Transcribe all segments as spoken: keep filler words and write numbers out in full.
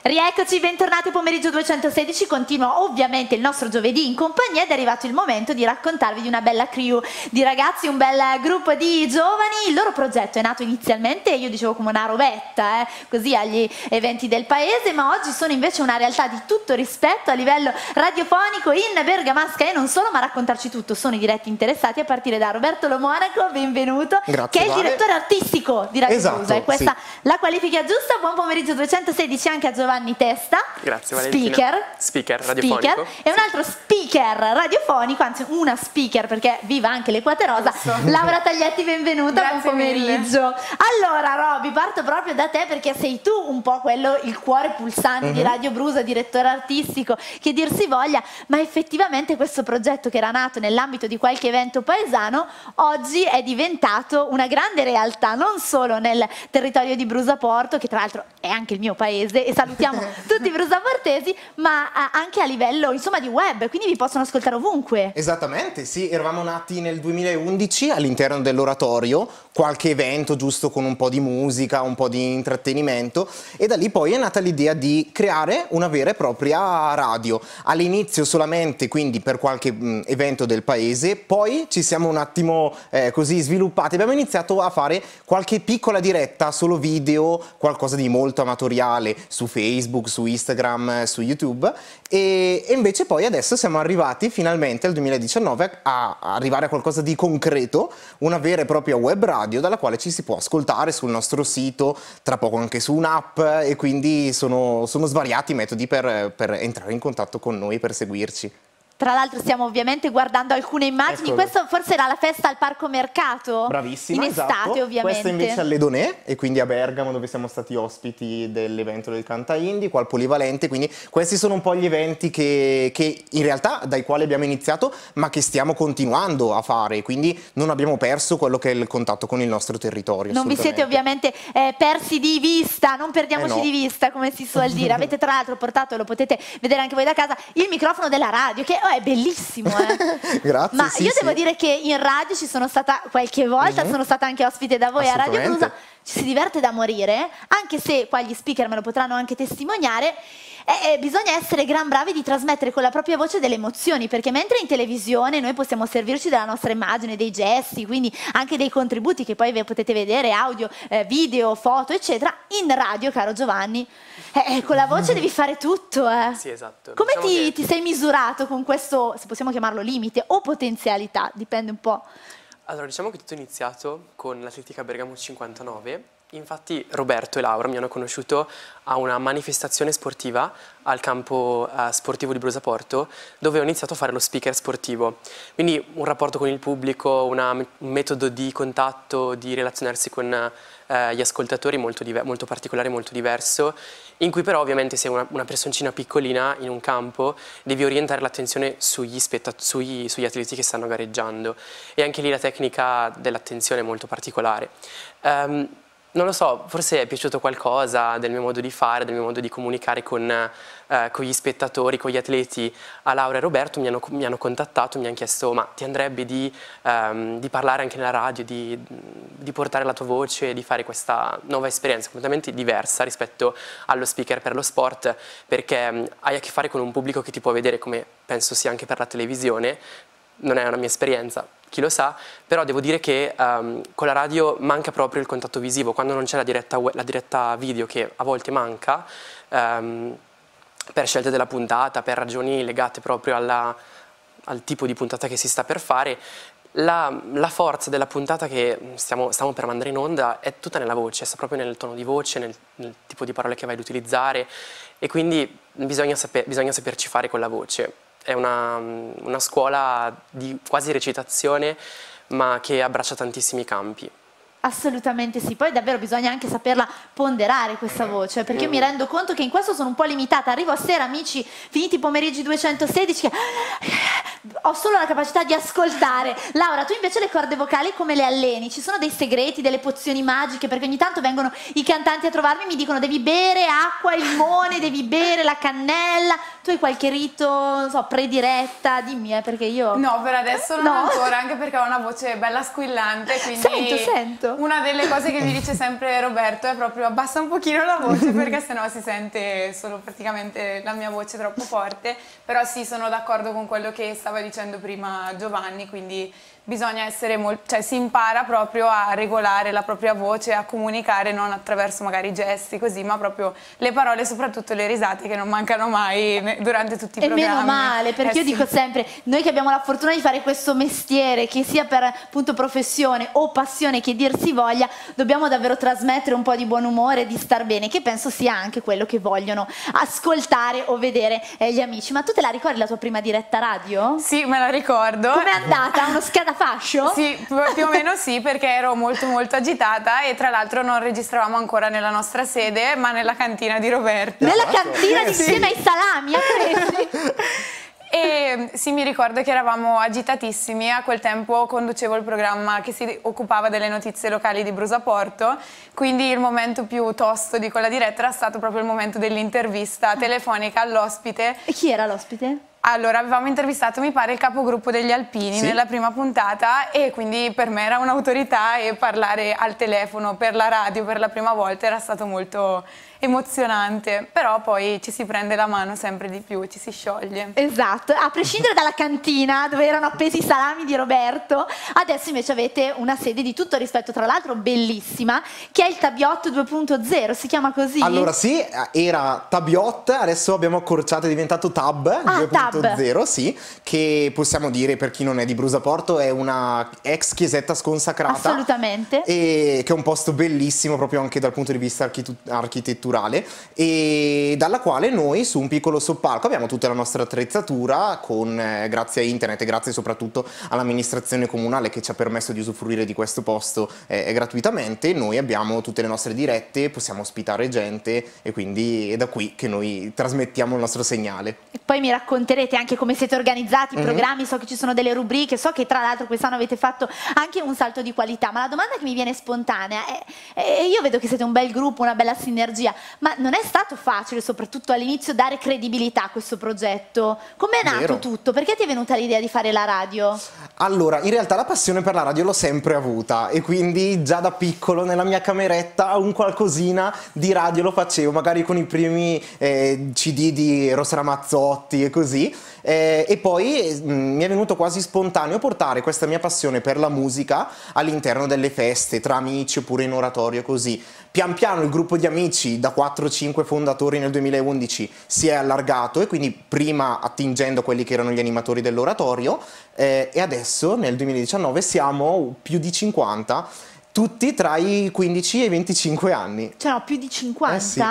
Rieccoci, bentornati a Pomeriggio duecentosedici, continua ovviamente il nostro giovedì in compagnia ed è arrivato il momento di raccontarvi di una bella crew di ragazzi, un bel gruppo di giovani. Il loro progetto è nato inizialmente, io dicevo come una rovetta, eh, così agli eventi del paese, ma oggi sono invece una realtà di tutto rispetto a livello radiofonico in Bergamasca e non solo, ma a raccontarci tutto sono i diretti interessati a partire da Roberto Lo Monaco, benvenuto, Grazie, che è il Vale. direttore artistico di Radio Esatto, Brusa, e questa sì. la qualifica giusta. Buon pomeriggio duecentosedici anche a Giovanni Testa, Grazie Valentina. speaker, speaker radiofonico, speaker e un altro speaker radiofonico, anzi una speaker perché viva anche l'Equate Rosa. Laura Taglietti, benvenuta, buon Grazie pomeriggio. mille. Allora Roby, parto proprio da te perché sei tu un po' quello, il cuore pulsante Mm-hmm. di Radio Brusa, direttore artistico, che dir si voglia, ma effettivamente questo progetto che era nato nell'ambito di qualche evento paesano oggi è diventato una grande realtà, non solo nel territorio di Brusaporto, che tra l'altro è anche il mio paese e salutiamo tutti i brusaportesi, ma anche a livello insomma di web, quindi vi possono ascoltare ovunque. Esattamente, sì, eravamo nati nel duemilaundici all'interno dell'oratorio, qualche evento giusto con un po' di musica, un po' di intrattenimento, e da lì poi è nata l'idea di creare una vera e propria radio. All'inizio solamente quindi per qualche mh, evento del paese, poi ci siamo un attimo eh, così sviluppati, abbiamo iniziato a fare qualche piccola diretta, solo video, qualcosa di molto amatoriale su Facebook, su Instagram, su YouTube, e, e invece poi adesso siamo arrivati finalmente al duemiladiciannove a, a arrivare a qualcosa di concreto, una vera e propria web radio dalla quale ci si può ascoltare sul nostro sito, tra poco anche su un'app, e quindi sono, sono svariati i metodi per, per entrare in contatto con noi, per seguirci. Tra l'altro stiamo ovviamente guardando alcune immagini. Eccolo. Questo forse era la festa al Parco Mercato? Bravissima, in estate, esatto. ovviamente. Questa invece all'Edonè, e quindi a Bergamo, dove siamo stati ospiti dell'evento del Canta Indie, qua al Polivalente, quindi questi sono un po' gli eventi che, che in realtà dai quali abbiamo iniziato, ma che stiamo continuando a fare, quindi non abbiamo perso quello che è il contatto con il nostro territorio. Non vi siete ovviamente eh, persi di vista, non perdiamoci Eh no. di vista, come si suol dire. Avete tra l'altro portato, lo potete vedere anche voi da casa, il microfono della radio, che oh, è bellissimo, eh. Grazie. Ma sì, io sì. devo dire che in radio ci sono stata qualche volta, Mm-hmm. sono stata anche ospite da voi a Radio Assolutamente. Brusa, ci si diverte da morire, anche se qua gli speaker me lo potranno anche testimoniare. E, e bisogna essere gran bravi di trasmettere con la propria voce delle emozioni, perché mentre in televisione noi possiamo servirci della nostra immagine, dei gesti, quindi anche dei contributi che poi potete vedere, audio, eh, video, foto, eccetera, in radio, caro Giovanni, eh, con la voce devi fare tutto. Eh. Sì, esatto. Come Diciamo ti, che- ti sei misurato con questo, se possiamo chiamarlo limite, o potenzialità, dipende un po'. Allora, diciamo che tutto è iniziato con l'Atletica Bergamo cinquantanove. Infatti Roberto e Laura mi hanno conosciuto a una manifestazione sportiva al campo eh, sportivo di Brusaporto, dove ho iniziato a fare lo speaker sportivo. Quindi un rapporto con il pubblico, una- un metodo di contatto, di relazionarsi con eh, gli ascoltatori molto, diver- molto particolare, molto diverso, in cui però ovviamente sei una, una personcina piccolina in un campo, devi orientare l'attenzione sugli, spetta- sugli, sugli atleti che stanno gareggiando, e anche lì la tecnica dell'attenzione è molto particolare. Ehm, Non lo so, forse è piaciuto qualcosa del mio modo di fare, del mio modo di comunicare con, eh, con gli spettatori, con gli atleti. A Laura e Roberto mi hanno, mi hanno contattato, mi hanno chiesto: ma ti andrebbe di, ehm, di parlare anche nella radio, di, di portare la tua voce, di fare questa nuova esperienza completamente diversa rispetto allo speaker per lo sport, perché mh, hai a che fare con un pubblico che ti può vedere, come penso sia anche per la televisione. Non è una mia esperienza, chi lo sa, però devo dire che um, con la radio manca proprio il contatto visivo, quando non c'è la diretta, la diretta video, che a volte manca, um, per scelte della puntata, per ragioni legate proprio alla, al tipo di puntata che si sta per fare. La, la forza della puntata che stiamo, stiamo per mandare in onda è tutta nella voce, sta proprio nel tono di voce, nel, nel tipo di parole che vai ad utilizzare, e quindi bisogna, saper, bisogna saperci fare con la voce. È una, una scuola di quasi recitazione, ma che abbraccia tantissimi campi. Assolutamente sì, poi davvero bisogna anche saperla ponderare questa voce, perché io mi rendo conto che in questo sono un po' limitata. Arrivo a sera, amici, finiti i pomeriggi duecentosedici, che ho solo la capacità di ascoltare. Laura, tu invece le corde vocali come le alleni? Ci sono dei segreti, delle pozioni magiche? Perché ogni tanto vengono i cantanti a trovarmi e mi dicono devi bere acqua, il limone, devi bere la cannella. Tu hai qualche rito, non so, prediretta? Dimmi, eh, perché io... No, per adesso non No. ancora, anche perché ho una voce bella squillante, quindi Sento, sento. una delle cose che mi dice sempre Roberto è proprio abbassa un pochino la voce perché sennò si sente solo praticamente la mia voce troppo forte, però sì, sono d'accordo con quello che stava dicendo prima Giovanni, quindi bisogna essere molto, cioè si impara proprio a regolare la propria voce, a comunicare non attraverso magari gesti così, ma proprio le parole, soprattutto le risate che non mancano mai durante tutti i E programmi. meno male, perché Eh io sì. dico sempre, noi che abbiamo la fortuna di fare questo mestiere, che sia per appunto professione o passione che dir si voglia, dobbiamo davvero trasmettere un po' di buon umore, di star bene, che penso sia anche quello che vogliono ascoltare o vedere eh, gli amici. Ma tu te la ricordi la tua prima diretta radio? Sì, me la ricordo. Com'è andata? Uno scadafascio? Sì, più o meno sì, perché ero molto molto agitata e tra l'altro non registravamo ancora nella nostra sede, ma nella cantina di Roberto. Nella cantina di Sì. insieme ai salami, a Cresi? E sì, mi ricordo che eravamo agitatissimi, a quel tempo conducevo il programma che si occupava delle notizie locali di Brusaporto, quindi il momento più tosto di quella diretta era stato proprio il momento dell'intervista telefonica all'ospite. E chi era l'ospite? Allora, avevamo intervistato, mi pare, il capogruppo degli Alpini Sì. nella prima puntata e quindi per me era un'autorità e parlare al telefono per la radio per la prima volta era stato molto emozionante, però poi ci si prende la mano sempre di più, ci si scioglie. Esatto, a prescindere dalla cantina dove erano appesi i salami di Roberto, adesso invece avete una sede di tutto rispetto, tra l'altro bellissima, che è il Tabiot due punto zero, si chiama così? Allora sì, era Tabiot, adesso abbiamo accorciato, è diventato Tab Ah, due punto zero, Tab. sì, che possiamo dire per chi non è di Brusaporto è una ex chiesetta sconsacrata. Assolutamente. E che è un posto bellissimo proprio anche dal punto di vista architu- architetturale e dalla quale noi su un piccolo soppalco abbiamo tutta la nostra attrezzatura con, eh, grazie a internet e grazie soprattutto all'amministrazione comunale che ci ha permesso di usufruire di questo posto eh, gratuitamente. Noi abbiamo tutte le nostre dirette, possiamo ospitare gente e quindi è da qui che noi trasmettiamo il nostro segnale. E poi mi racconterete anche come siete organizzati, i Mhm. programmi, so che ci sono delle rubriche, so che tra l'altro quest'anno avete fatto anche un salto di qualità, ma la domanda che mi viene spontanea è, e io vedo che siete un bel gruppo, una bella sinergia, ma non è stato facile soprattutto all'inizio dare credibilità a questo progetto? Com'è nato Vero. tutto? Perché ti è venuta l'idea di fare la radio? Allora, in realtà la passione per la radio l'ho sempre avuta e quindi già da piccolo nella mia cameretta un qualcosina di radio lo facevo, magari con i primi eh, C D di Rosa Ramazzotti e così. Eh, e poi mh, mi è venuto quasi spontaneo portare questa mia passione per la musica all'interno delle feste, tra amici oppure in oratorio così. Pian piano il gruppo di amici da quattro cinque fondatori nel duemilaundici si è allargato e quindi prima attingendo quelli che erano gli animatori dell'oratorio eh, e adesso nel duemiladiciannove siamo più di cinquanta, tutti tra i quindici e i venticinque anni. Cioè no, più di cinquanta? Eh sì.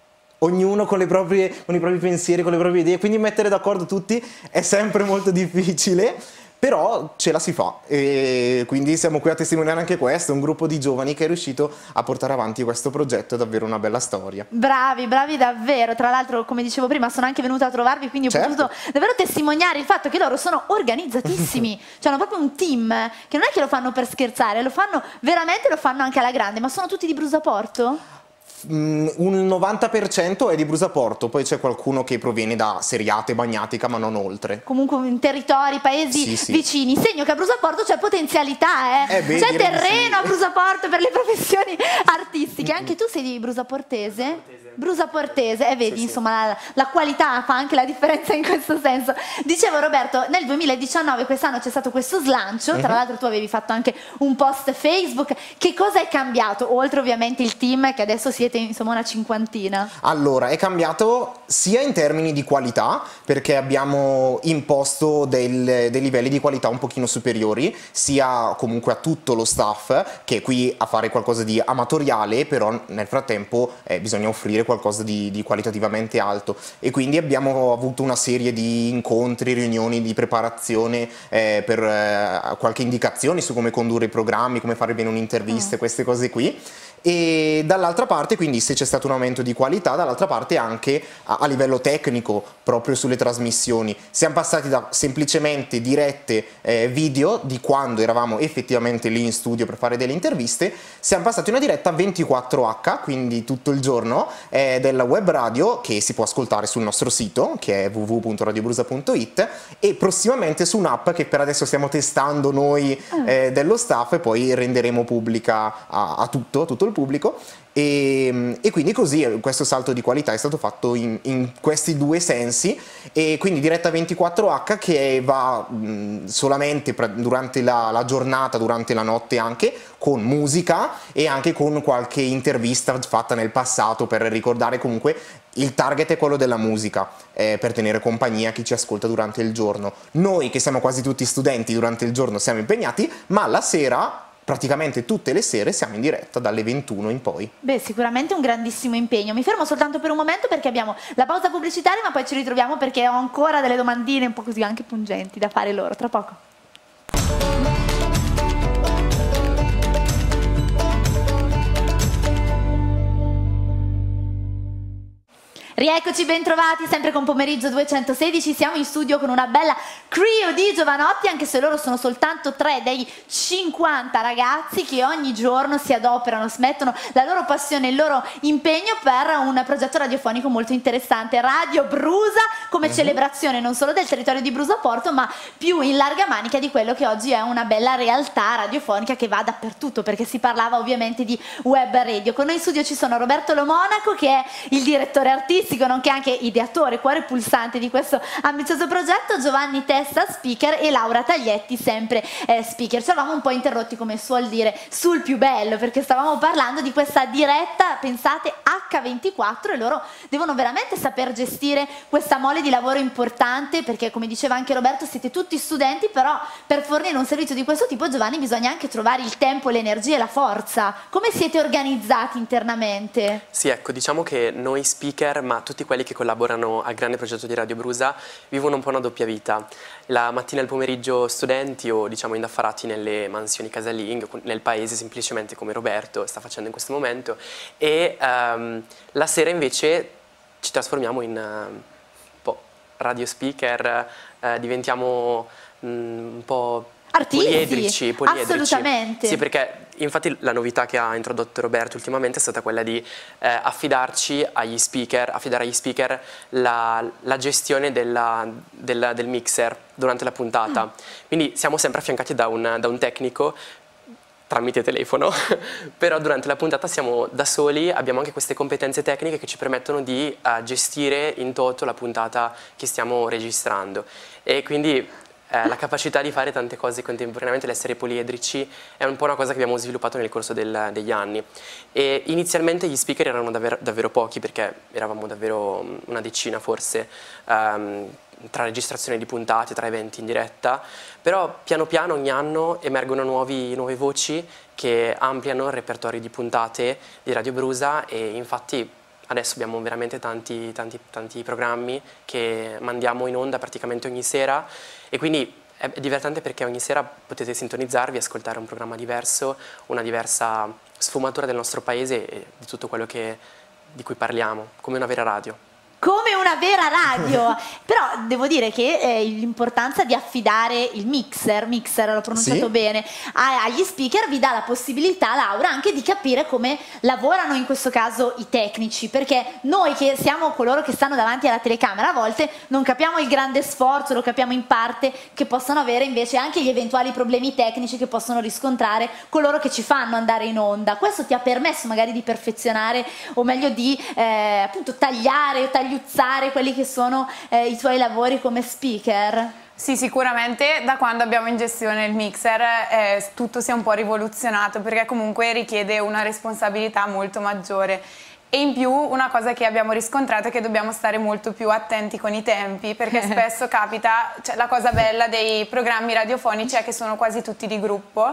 Ognuno con, le proprie, con i propri pensieri, con le proprie idee, quindi mettere d'accordo tutti è sempre molto difficile, però ce la si fa e quindi siamo qui a testimoniare anche questo, un gruppo di giovani che è riuscito a portare avanti questo progetto, è davvero una bella storia. Bravi, bravi davvero. Tra l'altro, come dicevo prima, sono anche venuta a trovarvi, quindi ho Certo. potuto davvero testimoniare il fatto che loro sono organizzatissimi. Cioè, hanno proprio un team che non è che lo fanno per scherzare, lo fanno veramente, lo fanno anche alla grande. Ma sono tutti di Brusaporto? Mm, un novanta per cento è di Brusaporto, poi c'è qualcuno che proviene da Seriate, Bagnatica, ma non oltre. Comunque in territori, paesi Sì, sì. vicini. Segno che a Brusaporto c'è potenzialità, eh. Eh beh, c'è direi di terreno sì. a Brusaporto per le professioni artistiche. Anche tu sei di Brusaportese? Brusaportese, e vedi, Sì, sì. insomma, la, la qualità fa anche la differenza in questo senso. Dicevo, Roberto, nel duemiladiciannove quest'anno c'è stato questo slancio, tra Mhm. l'altro tu avevi fatto anche un post Facebook. Che cosa è cambiato? Oltre ovviamente il team, che adesso siete insomma una cinquantina. Allora, è cambiato sia in termini di qualità, perché abbiamo imposto del- dei livelli di qualità un pochino superiori, sia comunque a tutto lo staff, che è qui a fare qualcosa di amatoriale, però però nel frattempo eh, bisogna offrire qualcosa di, di qualitativamente alto, e quindi abbiamo avuto una serie di incontri, riunioni di preparazione eh, per eh, qualche indicazione su come condurre i programmi, come fare bene un'intervista, mm. queste cose qui. E dall'altra parte, quindi, se c'è stato un aumento di qualità, dall'altra parte anche a, a livello tecnico, proprio sulle trasmissioni. Siamo passati da semplicemente dirette eh, video di quando eravamo effettivamente lì in studio per fare delle interviste, siamo passati a una diretta ventiquattro acca, quindi tutto il giorno, eh, della web radio, che si può ascoltare sul nostro sito, che è w w w punto radiobrusa punto it, e prossimamente su un'app che per adesso stiamo testando noi eh, dello staff, e poi renderemo pubblica a, a tutto, tutto il pubblico, e, e quindi così questo salto di qualità è stato fatto in, in questi due sensi. E quindi diretta ventiquattro acca che va mh, solamente durante la, la giornata, durante la notte anche, con musica e anche con qualche intervista fatta nel passato, per ricordare comunque il target è quello della musica, eh, per tenere compagnia a chi ci ascolta durante il giorno. Noi, che siamo quasi tutti studenti, durante il giorno siamo impegnati, ma la sera, praticamente tutte le sere, siamo in diretta dalle ventuno in poi. Beh, sicuramente un grandissimo impegno. Mi fermo soltanto per un momento perché abbiamo la pausa pubblicitaria, ma poi ci ritroviamo perché ho ancora delle domandine un po' così anche pungenti da fare loro. Tra poco. Rieccoci, ben trovati, sempre con Pomeriggio duecentosedici, siamo in studio con una bella crew di giovanotti, anche se loro sono soltanto tre dei cinquanta ragazzi che ogni giorno si adoperano, smettono la loro passione e il loro impegno per un progetto radiofonico molto interessante, Radio Brusa, come uh-huh. celebrazione non solo del territorio di Brusaporto, ma più in larga manica di quello che oggi è una bella realtà radiofonica che va dappertutto, perché si parlava ovviamente di web radio. Con noi in studio ci sono Roberto Lo Monaco, che è il direttore artistico, nonché anche ideatore, cuore pulsante di questo ambizioso progetto, Giovanni Testa, speaker, e Laura Taglietti, sempre eh, speaker. Ci eravamo un po' interrotti, come suol dire, sul più bello, perché stavamo parlando di questa diretta, pensate, acca ventiquattro, e loro devono veramente saper gestire questa mole di lavoro importante, perché, come diceva anche Roberto, siete tutti studenti, però per fornire un servizio di questo tipo, Giovanni, bisogna anche trovare il tempo, l'energia e la forza. Come siete organizzati internamente? Sì, ecco, diciamo che noi speaker, ma tutti quelli che collaborano al grande progetto di Radio Brusa, vivono un po' una doppia vita. La mattina e il pomeriggio studenti, o diciamo indaffarati nelle mansioni casalinghe, nel paese semplicemente, come Roberto sta facendo in questo momento, e um, la sera invece ci trasformiamo in uh, un po' radio speaker, uh, diventiamo um, un po' artisti, poliedrici, poliedrici. Assolutamente. Sì, perché infatti la novità che ha introdotto Roberto ultimamente è stata quella di eh, affidarci agli speaker, affidare agli speaker la, la gestione della, del, del mixer durante la puntata. Mm. Quindi siamo sempre affiancati da un, da un tecnico tramite telefono, però durante la puntata siamo da soli, abbiamo anche queste competenze tecniche che ci permettono di uh, gestire in toto la puntata che stiamo registrando. E quindi Eh, la capacità di fare tante cose contemporaneamente, l'essere poliedrici, è un po' una cosa che abbiamo sviluppato nel corso del, degli anni. E inizialmente gli speaker erano davvero, davvero pochi, perché eravamo davvero una decina forse, um, tra registrazione di puntate, tra eventi in diretta, però piano piano ogni anno emergono nuovi, nuove voci che ampliano il repertorio di puntate di Radio Brusa, e infatti adesso abbiamo veramente tanti, tanti, tanti programmi che mandiamo in onda praticamente ogni sera, e quindi è divertente perché ogni sera potete sintonizzarvi, ascoltare un programma diverso, una diversa sfumatura del nostro paese e di tutto quello che, di cui parliamo, come una vera radio. Come una vera radio. Però devo dire che eh, l'importanza di affidare il mixer, mixer l'ho pronunciato sì. bene, a, agli speaker vi dà la possibilità, Laura, anche di capire come lavorano in questo caso i tecnici, perché noi che siamo coloro che stanno davanti alla telecamera a volte non capiamo il grande sforzo, lo capiamo in parte, che possono avere invece anche gli eventuali problemi tecnici che possono riscontrare coloro che ci fanno andare in onda. Questo ti ha permesso magari di perfezionare, o meglio di eh, appunto tagliare o tagliare quelli che sono eh, i tuoi lavori come speaker? Sì, sicuramente da quando abbiamo in gestione il mixer eh, tutto si è un po' rivoluzionato, perché comunque richiede una responsabilità molto maggiore. E in più una cosa che abbiamo riscontrato è che dobbiamo stare molto più attenti con i tempi, perché spesso capita, cioè la cosa bella dei programmi radiofonici è che sono quasi tutti di gruppo,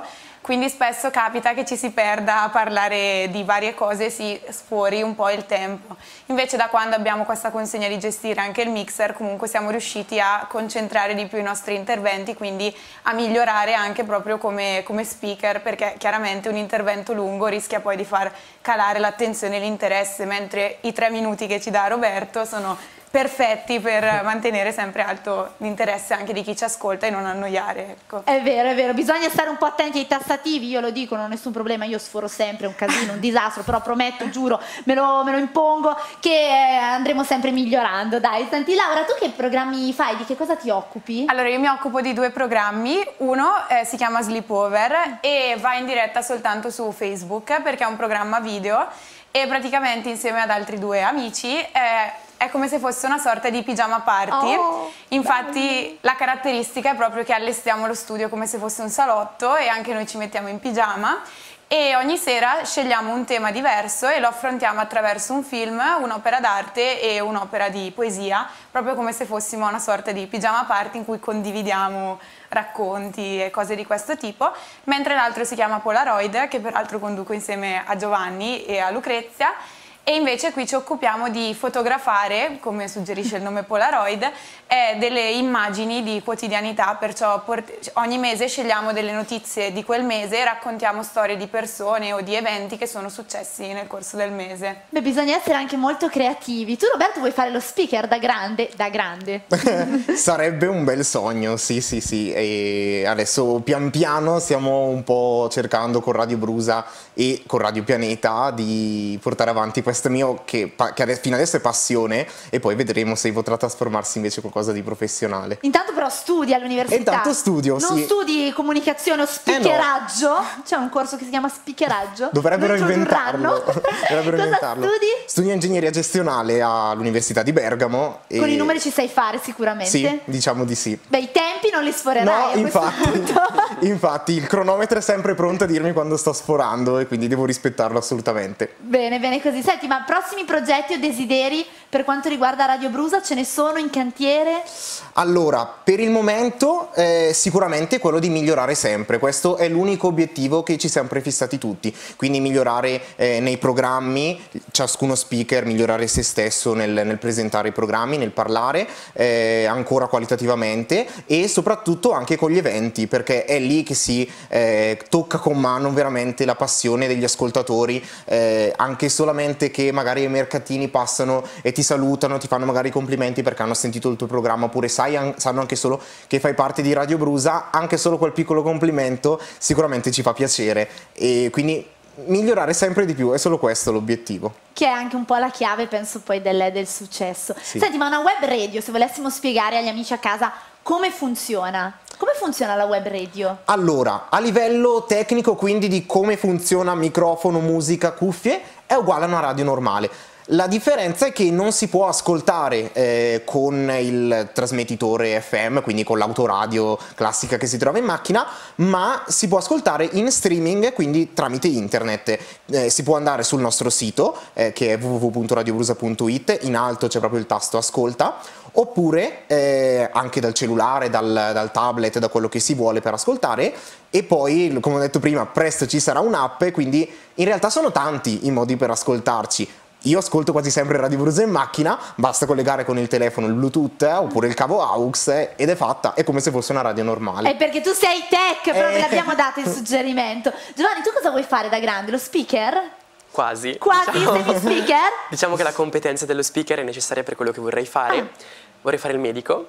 quindi spesso capita che ci si perda a parlare di varie cose e si sfori un po' il tempo. Invece da quando abbiamo questa consegna di gestire anche il mixer, comunque siamo riusciti a concentrare di più i nostri interventi, quindi a migliorare anche proprio come, come speaker, perché chiaramente un intervento lungo rischia poi di far calare l'attenzione e l'interesse, mentre i tre minuti che ci dà Roberto sono perfetti per mantenere sempre alto l'interesse anche di chi ci ascolta e non annoiare, ecco. È vero, è vero, bisogna stare un po' attenti ai tassativi, io lo dico, non ho nessun problema, io sforo sempre, un casino, un disastro, però prometto, giuro, me lo, me lo impongo che eh, andremo sempre migliorando, dai. Senti Laura, tu che programmi fai, di che cosa ti occupi? Allora, io mi occupo di due programmi, uno eh, si chiama Sleepover e va in diretta soltanto su Facebook perché è un programma video e praticamente insieme ad altri due amici eh, è come se fosse una sorta di pigiama party. Oh, infatti bello. La caratteristica è proprio che allestiamo lo studio come se fosse un salotto e anche noi ci mettiamo in pigiama e ogni sera scegliamo un tema diverso e lo affrontiamo attraverso un film, un'opera d'arte e un'opera di poesia, proprio come se fossimo una sorta di pigiama party in cui condividiamo racconti e cose di questo tipo, mentre l'altro si chiama Polaroid, che peraltro conduco insieme a Giovanni e a Lucrezia. E invece qui ci occupiamo di fotografare, come suggerisce il nome Polaroid, eh, delle immagini di quotidianità, perciò ogni mese scegliamo delle notizie di quel mese e raccontiamo storie di persone o di eventi che sono successi nel corso del mese. Beh, bisogna essere anche molto creativi. Tu Roberto vuoi fare lo speaker da grande? Da grande? Sarebbe un bel sogno, sì sì sì, e adesso pian piano stiamo un po' cercando con Radio Brusa e con Radio Pianeta di portare avanti questo questo mio che, che fino adesso è passione e poi vedremo se potrà trasformarsi invece in qualcosa di professionale. Intanto però studi all'università. Intanto studio, non sì. studi comunicazione o speakeraggio? Eh no. C'è un corso che si chiama speakeraggio? Dovrebbero inventarlo. Dovrebbero Cosa inventarlo. studi? Studio ingegneria gestionale all'Università di Bergamo. E... Con i numeri ci sai fare sicuramente? Sì, diciamo di sì. Beh, i tempi non li sforerai. No, infatti, infatti il cronometro è sempre pronto a dirmi quando sto sforando e quindi devo rispettarlo assolutamente. Bene, bene così. Senti, ma prossimi progetti o desideri per quanto riguarda Radio Brusa ce ne sono in cantiere? Allora, per il momento eh, sicuramente quello di migliorare sempre, questo è l'unico obiettivo che ci siamo prefissati tutti, quindi migliorare eh, nei programmi, ciascuno speaker, migliorare se stesso nel, nel presentare i programmi, nel parlare, eh, ancora qualitativamente e soprattutto anche con gli eventi, perché è lì che si eh, tocca con mano veramente la passione degli ascoltatori, eh, anche solamente che magari i mercatini passano e ti salutano, ti fanno magari i complimenti perché hanno sentito il tuo programma oppure sai, sanno anche solo che fai parte di Radio Brusa, anche solo quel piccolo complimento sicuramente ci fa piacere e quindi migliorare sempre di più, è solo questo l'obiettivo. Che è anche un po' la chiave, penso, poi del, del successo. Sì. Senti, ma una web radio, se volessimo spiegare agli amici a casa come funziona? Come funziona la web radio? Allora, a livello tecnico, quindi di come funziona microfono, musica, cuffie, è uguale a una radio normale. La differenza è che non si può ascoltare eh, con il trasmettitore F M, quindi con l'autoradio classica che si trova in macchina, ma si può ascoltare in streaming, quindi tramite internet. Eh, si può andare sul nostro sito, eh, che è w w w punto radio brusa punto it, in alto c'è proprio il tasto ascolta, oppure eh, anche dal cellulare, dal, dal tablet, da quello che si vuole per ascoltare, e poi, come ho detto prima, presto ci sarà un'app, quindi in realtà sono tanti i modi per ascoltarci. Io ascolto quasi sempre Radio Brusa in macchina, basta collegare con il telefono il Bluetooth eh, oppure il cavo aux eh, ed è fatta, è come se fosse una radio normale. È perché tu sei tech, proprio Eh. l'abbiamo dato il suggerimento. Giovanni, tu cosa vuoi fare da grande? Lo speaker? Quasi. Quasi, Diciamo, sei speaker? diciamo che la competenza dello speaker è necessaria per quello che vorrei fare. Ah. Vorrei fare il medico.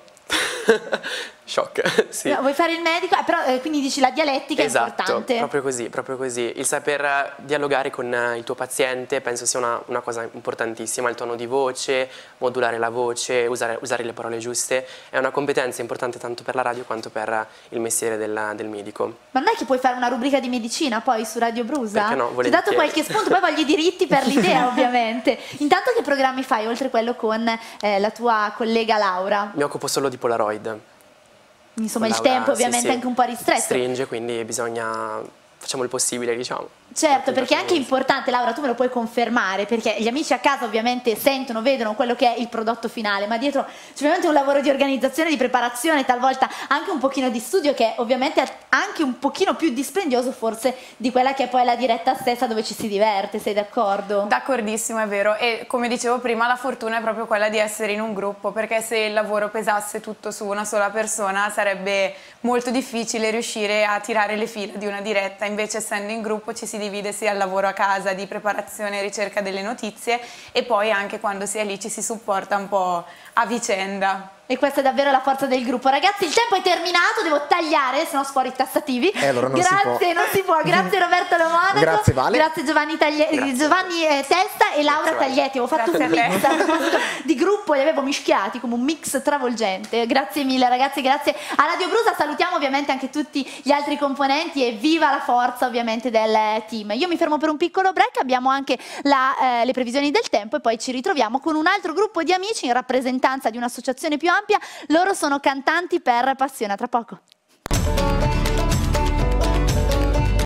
Shock, sì. No, vuoi fare il medico? Eh, però, eh, quindi dici la dialettica Esatto, è importante. proprio così, proprio così. Il saper dialogare con il tuo paziente penso sia una, una cosa importantissima, il tono di voce, modulare la voce, usare, usare le parole giuste, è una competenza importante tanto per la radio quanto per il mestiere del, del medico. Ma non è che puoi fare una rubrica di medicina poi su Radio Brusa? Perché no, Ti ho volentieri. dato qualche spunto, poi voglio i diritti per l'idea ovviamente. Intanto che programmi fai oltre quello con eh, la tua collega Laura? Mi occupo solo di Polaroid. Insomma, il Laura, tempo sì, ovviamente sì, è anche un po' ristretto. stringe, quindi bisogna, facciamo il possibile, diciamo. Certo, perché è anche importante, Laura, tu me lo puoi confermare, perché gli amici a casa ovviamente sentono, vedono quello che è il prodotto finale, ma dietro c'è ovviamente un lavoro di organizzazione, di preparazione, talvolta anche un pochino di studio che ovviamente anche un pochino più dispendioso forse di quella che è poi la diretta stessa dove ci si diverte, sei d'accordo? D'accordissimo, è vero, e come dicevo prima la fortuna è proprio quella di essere in un gruppo, perché se il lavoro pesasse tutto su una sola persona sarebbe molto difficile riuscire a tirare le fila di una diretta, invece essendo in gruppo ci si divide sia il lavoro a casa di preparazione e ricerca delle notizie e poi anche quando si è lì ci si supporta un po' a vicenda. E questa è davvero la forza del gruppo. Ragazzi, il tempo è terminato, devo tagliare, sennò sfori i tassativi. Eh, allora non grazie, si può. non si può. Grazie Roberto Lomonaco. Grazie Vale. Grazie Giovanni, Taglie Grazie. Giovanni eh, Testa e Laura Grazie, Taglietti. Avevo fatto Grazie un a mix te. a proposito di gruppo, li avevo mischiati come un mix travolgente. Grazie mille ragazzi, grazie a Radio Brusa. Salutiamo ovviamente anche tutti gli altri componenti e viva la forza ovviamente del team. Io mi fermo per un piccolo break, abbiamo anche la, eh, le previsioni del tempo e poi ci ritroviamo con un altro gruppo di amici in rappresentanza di un'associazione più ampia. Loro sono cantanti per passione. A tra poco.